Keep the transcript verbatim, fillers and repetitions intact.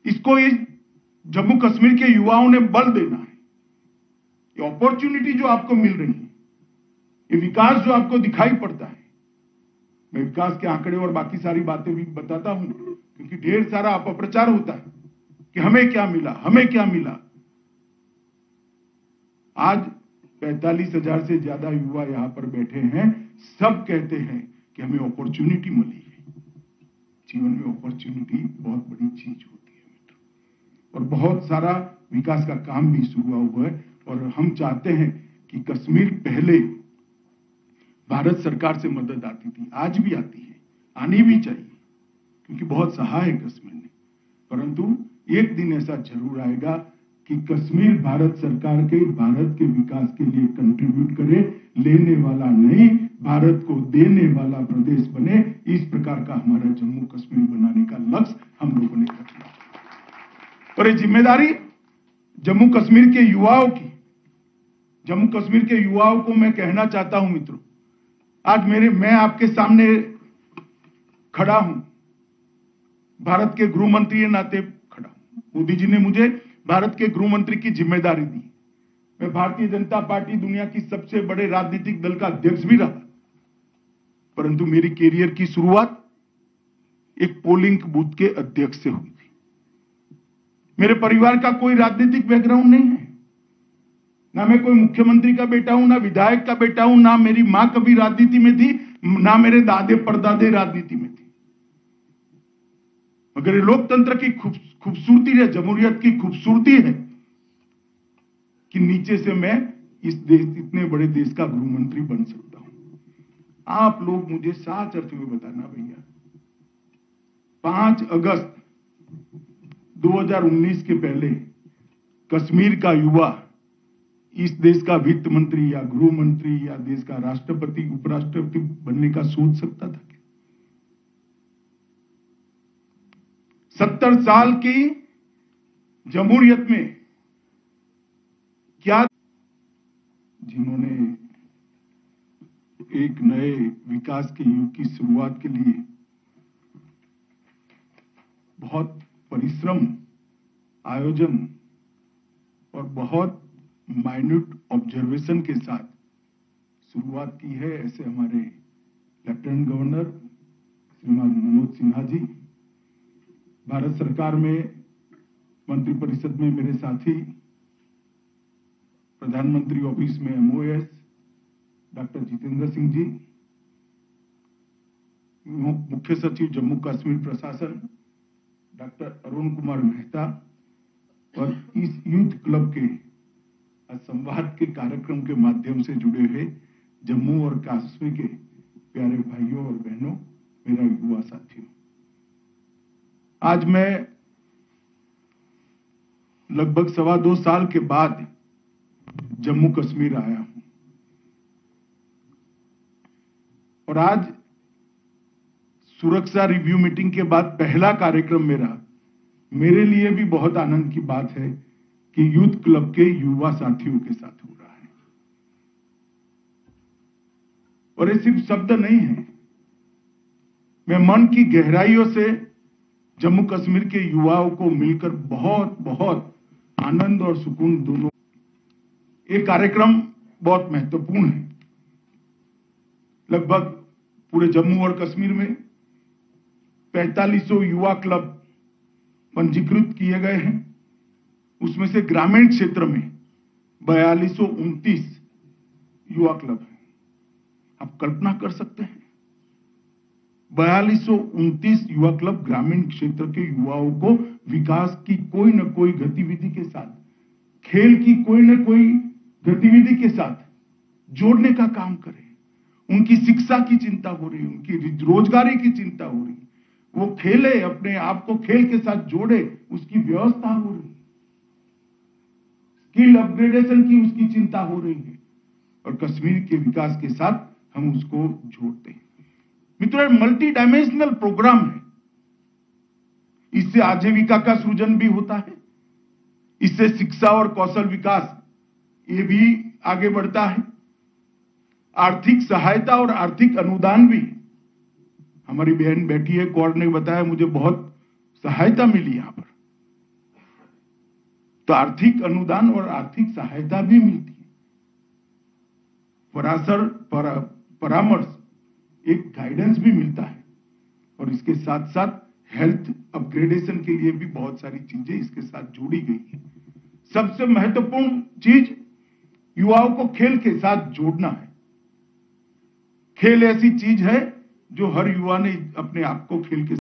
इसको ये जम्मू कश्मीर के युवाओं ने बल देना है। ये अपॉर्चुनिटी जो आपको मिल रही है, ये विकास जो आपको दिखाई पड़ता है, मैं विकास के आंकड़े और बाकी सारी बातें भी बताता हूं, क्योंकि ढेर सारा अपप्रचार होता है कि हमें क्या मिला, हमें क्या मिला। आज पैंतालीस हजार से ज्यादा युवा यहां पर बैठे हैं, सब कहते हैं कि हमें अपॉर्चुनिटी मिली है। जीवन में अपॉर्चुनिटी बहुत बड़ी चीज होती है मित्रों, और बहुत सारा विकास का काम भी शुरू हुआ है। और हम चाहते हैं कि कश्मीर पहले भारत सरकार से मदद आती थी, आज भी आती है, आनी भी चाहिए, क्योंकि बहुत सहा है कश्मीर ने। परंतु एक दिन ऐसा जरूर आएगा कि कश्मीर भारत सरकार के भारत के विकास के लिए कंट्रीब्यूट करे, लेने वाला नहीं, भारत को देने वाला प्रदेश बने। इस प्रकार का हमारा जम्मू कश्मीर बनाने का लक्ष्य हम लोगों ने रखा। और ये जिम्मेदारी जम्मू कश्मीर के युवाओं की, जम्मू कश्मीर के युवाओं को मैं कहना चाहता हूं मित्रों, आज मेरे मैं आपके सामने खड़ा हूं, भारत के गृह मंत्री के नाते खड़ा हूं। मोदी जी ने मुझे भारत के गृह मंत्री की जिम्मेदारी दी। मैं भारतीय जनता पार्टी दुनिया की सबसे बड़े राजनीतिक दल का अध्यक्ष भी रहा, परंतु मेरी कैरियर की शुरुआत एक पोलिंग बूथ के अध्यक्ष से हुई थी। मेरे परिवार का कोई राजनीतिक बैकग्राउंड नहीं है, ना मैं कोई मुख्यमंत्री का बेटा हूं, ना विधायक का बेटा हूं, ना मेरी मां कभी राजनीति में थी, ना मेरे दादे परदादे राजनीति में थे। मगर ये लोकतंत्र की खूबसूरती है, जमहूरियत की खूबसूरती है कि नीचे से मैं इस देश, इतने बड़े देश का गृह मंत्री बन सकता हूं। आप लोग मुझे साच अर्थ में बताना भैया, पांच अगस्त दो हज़ार उन्नीस के पहले कश्मीर का युवा इस देश का वित्त मंत्री या गृह मंत्री या देश का राष्ट्रपति उपराष्ट्रपति बनने का सोच सकता था क्या? सत्तर साल की जमहूरियत में क्या, जिन्होंने एक नए विकास के युग की शुरुआत के लिए बहुत परिश्रम, आयोजन और बहुत माइन्यूट ऑब्जर्वेशन के साथ शुरुआत की है, ऐसे हमारे लेफ्टिनेंट गवर्नर श्रीमान मनोज सिन्हा जी, भारत सरकार में मंत्रिपरिषद में मेरे साथी, प्रधानमंत्री ऑफिस में एमओएस डॉक्टर जितेंद्र सिंह जी, मुख्य सचिव जम्मू कश्मीर प्रशासन डॉक्टर अरुण कुमार मेहता, और इस यूथ क्लब के संवाद के कार्यक्रम के माध्यम से जुड़े हुए जम्मू और कश्मीर के प्यारे भाइयों और बहनों, मेरा युवा साथियों, आज मैं लगभग सवा दो साल के बाद जम्मू कश्मीर आया हूं, और आज सुरक्षा रिव्यू मीटिंग के बाद पहला कार्यक्रम मेरा, मेरे लिए भी बहुत आनंद की बात है कि यूथ क्लब के युवा साथियों के साथ हो रहा है। और ये सिर्फ शब्द नहीं है, मैं मन की गहराइयों से जम्मू कश्मीर के युवाओं को मिलकर बहुत बहुत आनंद और सुकून दोनों। ये कार्यक्रम बहुत महत्वपूर्ण है। लगभग पूरे जम्मू और कश्मीर में पैंतालीस सौ युवा क्लब पंजीकृत किए गए हैं, उसमें से ग्रामीण क्षेत्र में बयालीस सौ उनतीस युवा क्लब हैं। आप कल्पना कर सकते हैं, बयालीस सौ उनतीस युवा क्लब ग्रामीण क्षेत्र के युवाओं को विकास की कोई न कोई गतिविधि के साथ, खेल की कोई न कोई गतिविधि के साथ जोड़ने का काम करें। उनकी शिक्षा की चिंता हो रही है, उनकी रोजगारी की चिंता हो रही है, वो खेले, अपने आप को खेल के साथ जोड़े, उसकी व्यवस्था हो रही है, स्किल अपग्रेडेशन की उसकी चिंता हो रही है, और कश्मीर के विकास के साथ हम उसको जोड़ते हैं। मित्रों, मल्टी डायमेंशनल प्रोग्राम है। इससे आजीविका का सृजन भी होता है, इससे शिक्षा और कौशल विकास ये भी आगे बढ़ता है, आर्थिक सहायता और आर्थिक अनुदान भी। हमारी बहन बैठी है, कौर ने बताया, मुझे बहुत सहायता मिली यहां पर, तो आर्थिक अनुदान और आर्थिक सहायता भी मिलती है। परासर पर, परामर्श, एक गाइडेंस भी मिलता है और इसके साथ साथ हेल्थ अपग्रेडेशन के लिए भी बहुत सारी चीजें इसके साथ जोड़ी गई है। सबसे महत्वपूर्ण चीज युवाओं को खेल के साथ जोड़ना है। खेल ऐसी चीज है जो हर युवा ने अपने आप को खेल के